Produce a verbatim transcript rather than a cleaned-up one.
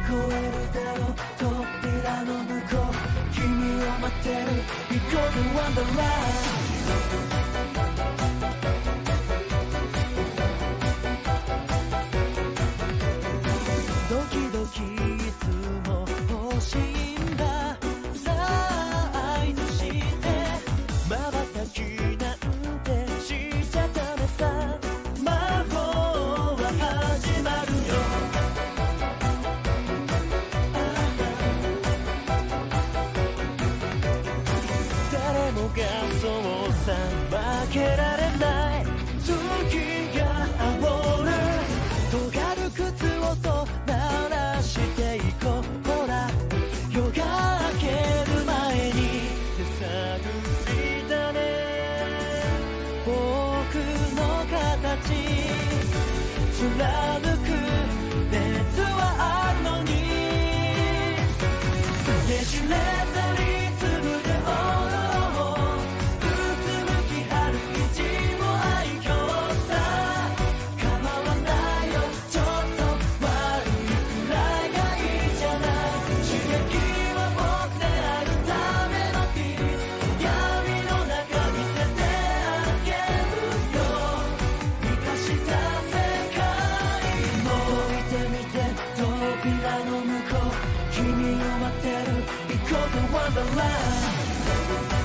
こえるだろう扉の向こう君を待ってる Because of Wonderlandドキドキいつも欲しいんださあ合図してまばたきなんてしちゃダメさ魔法は始まるよ誰もがそうさ負けられない月が煽る尖る靴音鳴らしていこうほら夜が明ける前に手探りだね僕の形貫く熱はあるのにねじれたリズムで踊ろううつむき春一も愛嬌さ構わないよちょっと悪いくらいがいいじゃない刺激は僕であるためのピース闇の中見せてあげるよ生かした世界覗いてみて扉の向こう君を待ってる Because of Wonderland